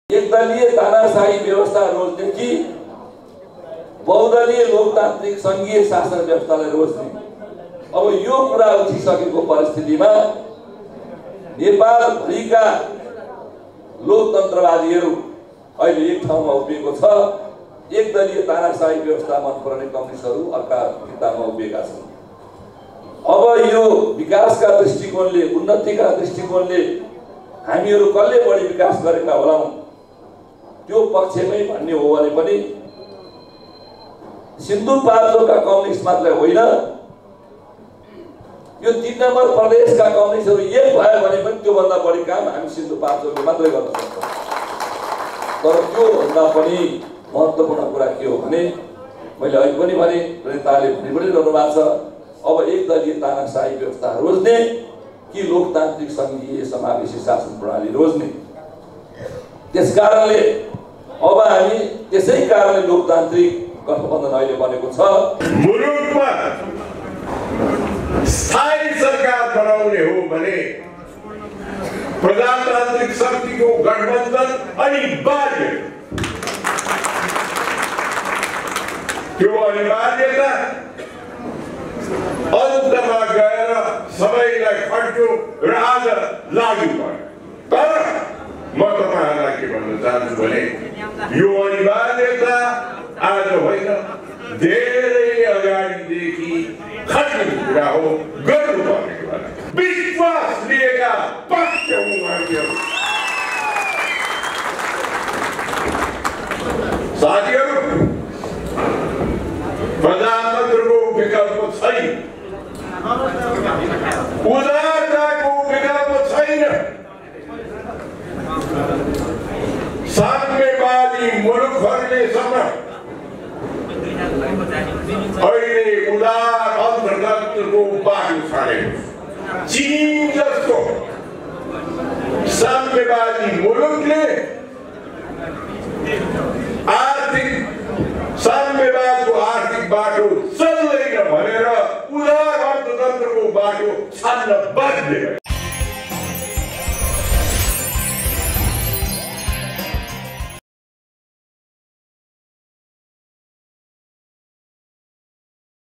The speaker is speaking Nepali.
एकदलीय तानाशाही व्यवस्था रोज्ने कि बहुदलीय लोकतान्त्रिक संघीय शासन व्यवस्थालाई रोज्ने? अब यो कुरा उठिसकेको परिस्थितिमा नेपालभरिका लोकतन्त्रवादीहरू अहिले एक ठाउँमा उभिएको छ। एकदलीय तानाशाही व्यवस्था मन पराउने कम्युनिस्टहरू अर्का किताबमा उभिएका छन्। अब यो विकासका दृष्टिकोणले, उन्नतिका दृष्टिकोणले हामीहरू कसले बढी विकास गरेका होलाौं त्यो पक्षमै भन्ने हो भने पनि सिन्धुपाल्चोकका कम्युनिस्ट मात्रै होइन, यो 3 नम्बर प्रदेशका कम्युनिस्टहरू एक भयो भने पनि त्योभन्दा बढी काम हामी सिन्धुपाल्चोकले मात्रै गर्न सक्छौँ। तर त्योभन्दा पनि महत्त्वपूर्ण कुरा के हो भने मैले अहिले पनि भने नेताले भनि पनि रहनु भएको छ, अब एकदलीय तानाशाही व्यवस्था रोज्ने कि लोकतान्त्रिक संघीय समावेशी शासन प्रणाली रोज्ने? त्यसकारणले अब हामी त्यसै कारणले लोकतान्त्रिक गठबन्धन अहिले बनेको छ। मुलुकमा स्थायी सरकार बनाउने हो भने प्रजातान्त्रिक शक्तिको गठबन्धन अनिवार्य। त्यो अनिवार्यता अन्तमा गएर सबैलाई खट्यो र आज लागू भयो। तर म तपाईहरुलाई के भन्न चाहन्छु भने यो अनिवार्यता आज होइन, धेरै अगाडिदेखि खट्ने कुरा हो, गर्नुपर्ने कुरा। विश्वास लिएका पक्ष हौं हामीहरू। साथीहरू, प्रजातन्त्रको विकल्प छैन, उदारताको विकल्प छैन। साम्यवादी मुलुकहरूले सम्म अहिले उदार अन्तर्गतको बाटो छाडेको। चीन जस्तो साम्यवादी मुलुकले साम्यवादको आर्थिक बाटो चल्दैन भनेर उदार अर्थतन्त्रको बाटो छाड्न बाध्य।